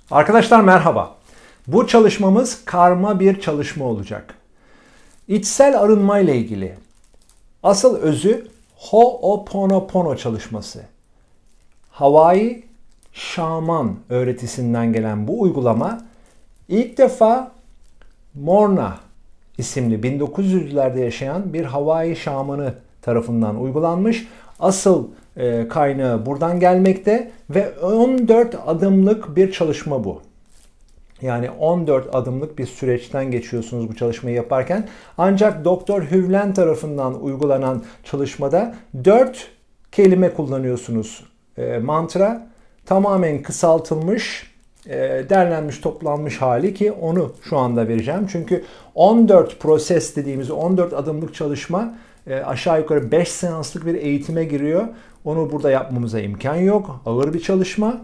Arkadaşlar merhaba. Bu çalışmamız karma bir çalışma olacak. İçsel arınma ile ilgili. Asıl özü Ho'oponopono çalışması. Hawaii şaman öğretisinden gelen bu uygulama ilk defa Morna isimli 1900'lerde yaşayan bir Hawaii şamanı tarafından uygulanmış. Asıl kaynağı buradan gelmekte ve 14 adımlık bir çalışma bu. Yani 14 adımlık bir süreçten geçiyorsunuz bu çalışmayı yaparken. Ancak Doktor Hüvlen tarafından uygulanan çalışmada 4 kelime kullanıyorsunuz. Mantra tamamen kısaltılmış, derlenmiş, toplanmış hali ki onu şu anda vereceğim. Çünkü 14 proses dediğimiz 14 adımlık çalışma aşağı yukarı 5 seanslık bir eğitime giriyor. Onu burada yapmamıza imkan yok. Ağır bir çalışma.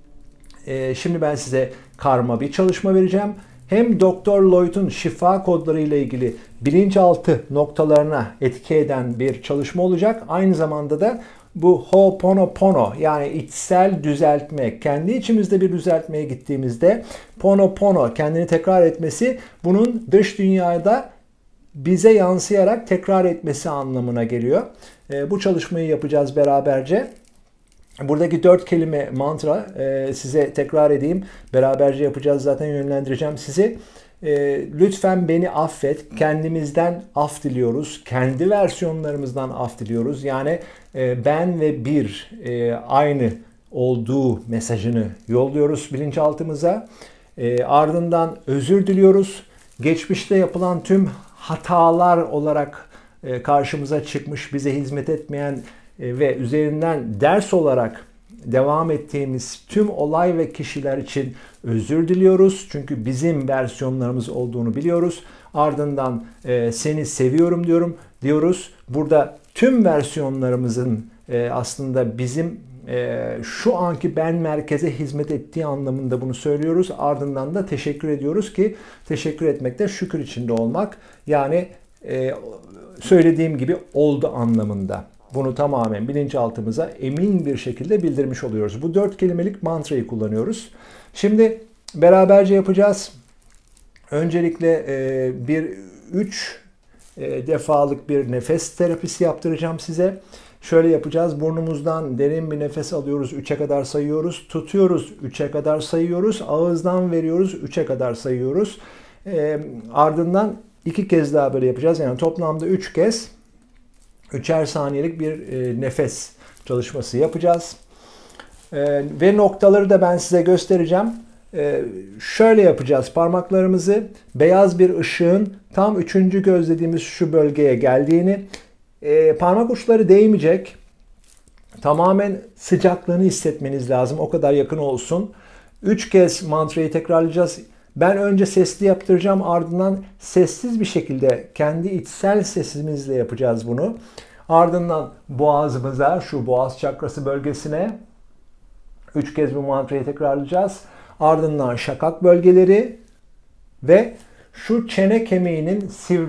Şimdi ben size karma bir çalışma vereceğim. Hem Doktor Lloyd'un şifa kodları ile ilgili bilinçaltı noktalarına etki eden bir çalışma olacak. Aynı zamanda da bu Ho'oponopono yani içsel düzeltme, kendi içimizde bir düzeltmeye gittiğimizde Ponopono kendini tekrar etmesi bunun dış dünyada bize yansıyarak tekrar etmesi anlamına geliyor. Bu çalışmayı yapacağız beraberce. Buradaki 4 kelime mantra size tekrar edeyim. Beraberce yapacağız, zaten yönlendireceğim sizi. Lütfen beni affet. Kendimizden af diliyoruz. Kendi versiyonlarımızdan af diliyoruz. Yani ben ve bir aynı olduğu mesajını yolluyoruz bilinçaltımıza. Ardından özür diliyoruz. Geçmişte yapılan tüm hatalar olarak karşımıza çıkmış, bize hizmet etmeyen ve üzerinden ders olarak devam ettiğimiz tüm olay ve kişiler için özür diliyoruz. Çünkü bizim versiyonlarımız olduğunu biliyoruz. Ardından seni seviyorum diyoruz. Burada tüm versiyonlarımızın aslında bizim şu anki ben merkeze hizmet ettiği anlamında bunu söylüyoruz. Ardından da teşekkür ediyoruz ki teşekkür etmek de şükür içinde olmak. Yani söylediğim gibi oldu anlamında. Bunu tamamen bilinçaltımıza emin bir şekilde bildirmiş oluyoruz. Bu 4 kelimelik mantrayı kullanıyoruz. Şimdi beraberce yapacağız. Öncelikle 3 defalık bir nefes terapisi yaptıracağım size. Şöyle yapacağız. Burnumuzdan derin bir nefes alıyoruz. 3'e kadar sayıyoruz. Tutuyoruz. 3'e kadar sayıyoruz. Ağızdan veriyoruz. 3'e kadar sayıyoruz. Ardından 2 kez daha böyle yapacağız. Yani toplamda 3 kez 3'er saniyelik bir nefes çalışması yapacağız. Ve noktaları da ben size göstereceğim. Şöyle yapacağız. Parmaklarımızı beyaz bir ışığın tam 3. göz dediğimiz şu bölgeye geldiğini, parmak uçları değmeyecek. Tamamen sıcaklığını hissetmeniz lazım. O kadar yakın olsun. 3 kez mantrayı tekrarlayacağız. Ben önce sesli yaptıracağım, ardından sessiz bir şekilde kendi içsel sesimizle yapacağız bunu. Ardından boğazımıza, şu boğaz çakrası bölgesine 3 kez bu mantrayı tekrarlayacağız. Ardından şakak bölgeleri ve şu çene kemiğinin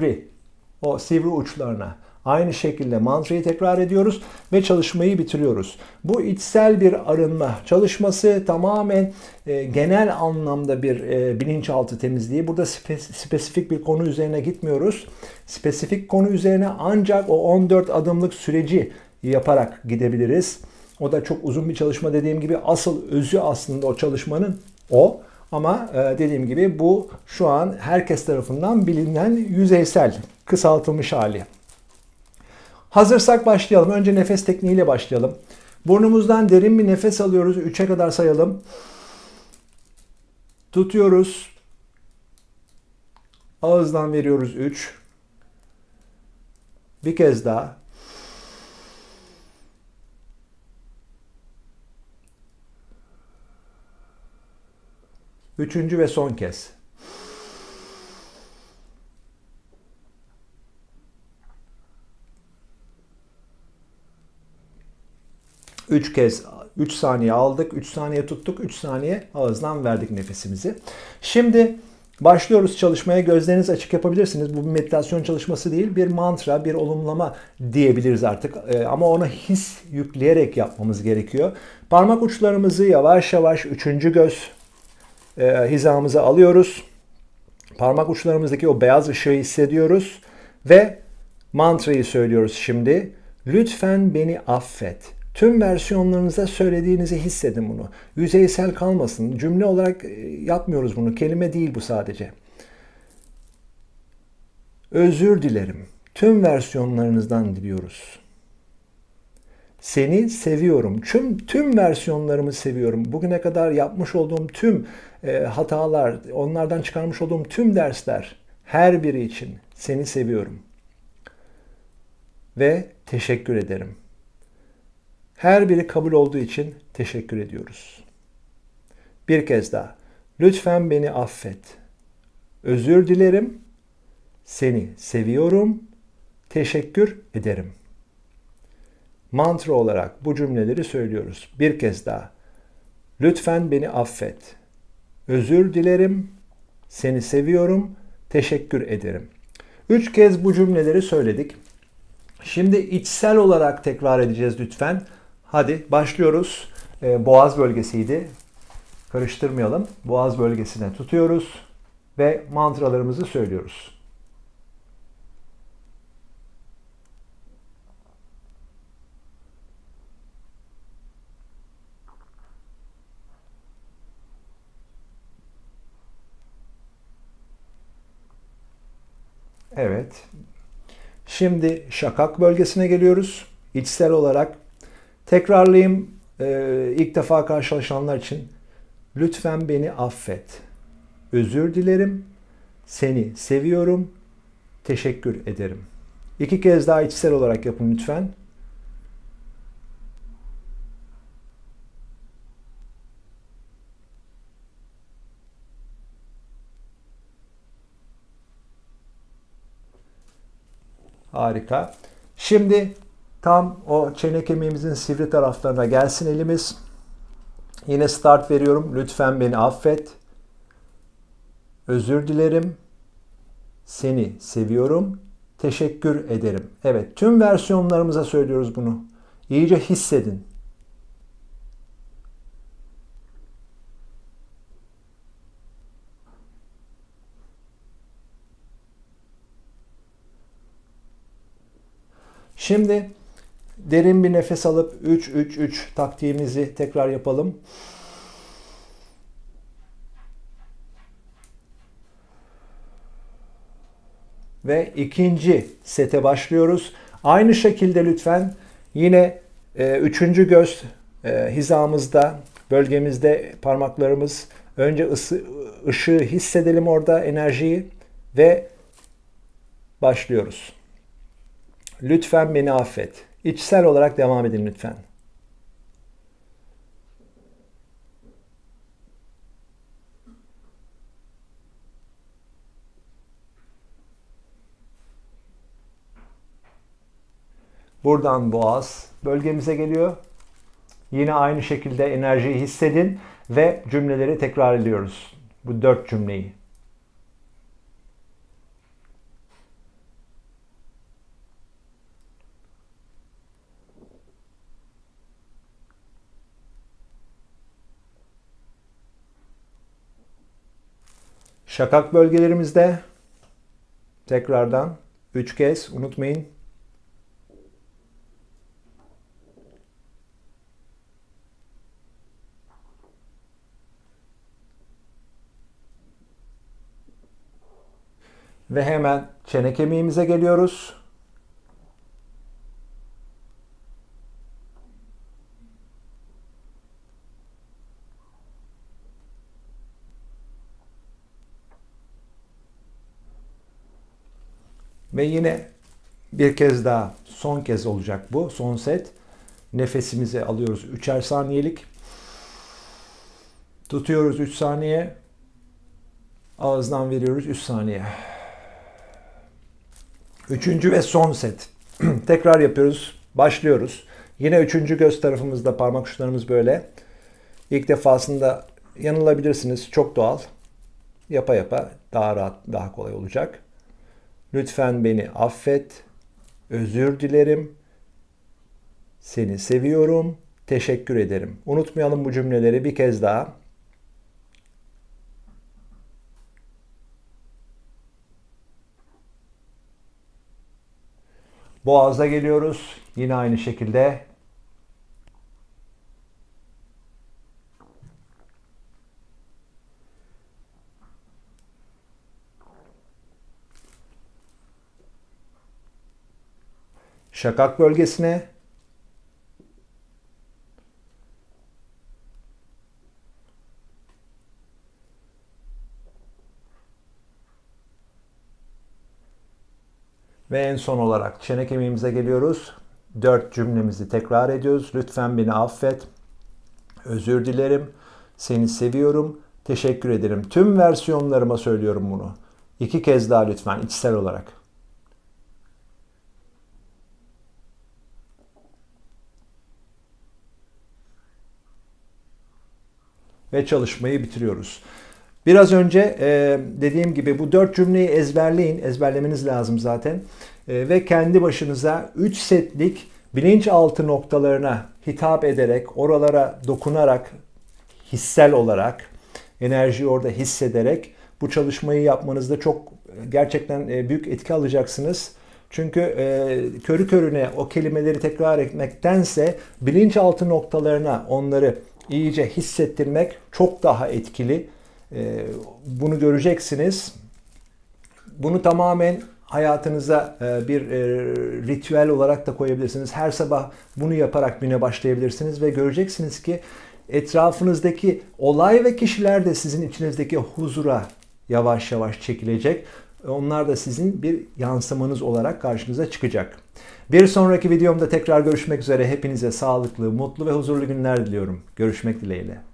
o sivri uçlarına. Aynı şekilde mantrayı tekrar ediyoruz ve çalışmayı bitiriyoruz. Bu içsel bir arınma çalışması, tamamen genel anlamda bir bilinçaltı temizliği. Burada spesifik bir konu üzerine gitmiyoruz. Spesifik konu üzerine ancak o 14 adımlık süreci yaparak gidebiliriz. O da çok uzun bir çalışma, dediğim gibi asıl özü aslında o çalışmanın o. Ama dediğim gibi bu şu an herkes tarafından bilinen yüzeysel, kısaltılmış hali. Hazırsak başlayalım. Önce nefes tekniğiyle başlayalım. Burnumuzdan derin bir nefes alıyoruz. 3'e kadar sayalım. Tutuyoruz. Ağızdan veriyoruz 3. Bir kez daha. Üçüncü ve son kez. Üç kez 3 saniye aldık, 3 saniye tuttuk, 3 saniye ağızdan verdik nefesimizi. Şimdi başlıyoruz çalışmaya. Gözlerinizi açık yapabilirsiniz. Bu bir meditasyon çalışması değil, bir mantra, bir olumlama diyebiliriz artık. Ama ona his yükleyerek yapmamız gerekiyor. Parmak uçlarımızı yavaş yavaş 3. göz hizamıza alıyoruz. Parmak uçlarımızdaki o beyaz ışığı hissediyoruz ve mantrayı söylüyoruz şimdi. Lütfen beni affet. Tüm versiyonlarınızda söylediğinizi hissedin bunu. Yüzeysel kalmasın. Cümle olarak yapmıyoruz bunu. Kelime değil bu sadece. Özür dilerim. Tüm versiyonlarınızdan diliyoruz. Seni seviyorum. Tüm versiyonlarımı seviyorum. Bugüne kadar yapmış olduğum tüm hatalar, onlardan çıkarmış olduğum tüm dersler, her biri için seni seviyorum. Ve teşekkür ederim. Her biri kabul olduğu için teşekkür ediyoruz. Bir kez daha. Lütfen beni affet. Özür dilerim. Seni seviyorum. Teşekkür ederim. Mantra olarak bu cümleleri söylüyoruz. Bir kez daha. Lütfen beni affet. Özür dilerim. Seni seviyorum. Teşekkür ederim. 3 kez bu cümleleri söyledik. Şimdi içsel olarak tekrar edeceğiz lütfen. Hadi başlıyoruz. Boğaz bölgesiydi. Karıştırmayalım. Boğaz bölgesine tutuyoruz ve mantralarımızı söylüyoruz. Evet. Şimdi şakak bölgesine geliyoruz. İçsel olarak tekrarlayayım. İlk defa karşılaşanlar için. Lütfen beni affet. Özür dilerim. Seni seviyorum. Teşekkür ederim. 2 kez daha içsel olarak yapın lütfen. Harika. Şimdi tam o çene kemiğimizin sivri taraflarına gelsin elimiz. Yine start veriyorum. Lütfen beni affet. Özür dilerim. Seni seviyorum. Teşekkür ederim. Evet, tüm versiyonlarımıza söylüyoruz bunu. İyice hissedin. Şimdi derin bir nefes alıp 3-3-3 taktiğimizi tekrar yapalım. Ve ikinci sete başlıyoruz. Aynı şekilde lütfen yine üçüncü göz hizamızda, bölgemizde parmaklarımız. Önce ışığı hissedelim orada, enerjiyi ve başlıyoruz. Lütfen beni affet. İçsel olarak devam edin lütfen. Buradan boğaz bölgemize geliyor. Yine aynı şekilde enerjiyi hissedin ve cümleleri tekrar ediyoruz. Bu 4 cümleyi. Şakak bölgelerimizde tekrardan 3 kez unutmayın. Ve hemen çene kemiğimize geliyoruz. Ve yine bir kez daha, son kez olacak bu, son set. Nefesimizi alıyoruz 3'er saniyelik. Tutuyoruz 3 saniye. Ağızdan veriyoruz 3 saniye. Üçüncü ve son set. Tekrar yapıyoruz. Başlıyoruz. Yine üçüncü göz tarafımızda parmak uçlarımız böyle. İlk defasında yanılabilirsiniz. Çok doğal. Yapa yapa daha rahat, daha kolay olacak. Lütfen beni affet. Özür dilerim. Seni seviyorum. Teşekkür ederim. Unutmayalım bu cümleleri bir kez daha. Boğaz'a geliyoruz. Yine aynı şekilde. Şakak bölgesine. Ve en son olarak çene kemiğimize geliyoruz. 4 cümlemizi tekrar ediyoruz. Lütfen beni affet. Özür dilerim. Seni seviyorum. Teşekkür ederim. Tüm versiyonlarıma söylüyorum bunu. 2 kez daha lütfen içsel olarak. Ve çalışmayı bitiriyoruz. Biraz önce dediğim gibi bu 4 cümleyi ezberleyin. Ezberlemeniz lazım zaten. Ve kendi başınıza 3 setlik bilinçaltı noktalarına hitap ederek, oralara dokunarak, hissel olarak, enerjiyi orada hissederek bu çalışmayı yapmanızda çok gerçekten büyük etki alacaksınız. Çünkü körü körüne o kelimeleri tekrar etmektense bilinçaltı noktalarına onları iyice hissettirmek çok daha etkili. Bunu göreceksiniz. Bunu tamamen hayatınıza bir ritüel olarak da koyabilirsiniz. Her sabah bunu yaparak güne başlayabilirsiniz ve göreceksiniz ki etrafınızdaki olay ve kişiler de sizin içinizdeki huzura yavaş yavaş çekilecek. Onlar da sizin bir yansımanız olarak karşınıza çıkacak. Bir sonraki videomda tekrar görüşmek üzere. Hepinize sağlıklı, mutlu ve huzurlu günler diliyorum. Görüşmek dileğiyle.